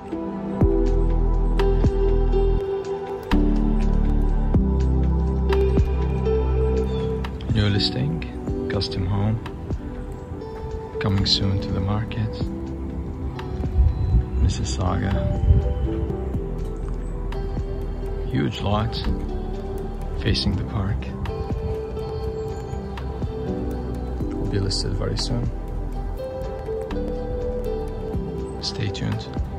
New listing, custom home, coming soon to the market. Mississauga. Huge lot facing the park. Will be listed very soon. Stay tuned.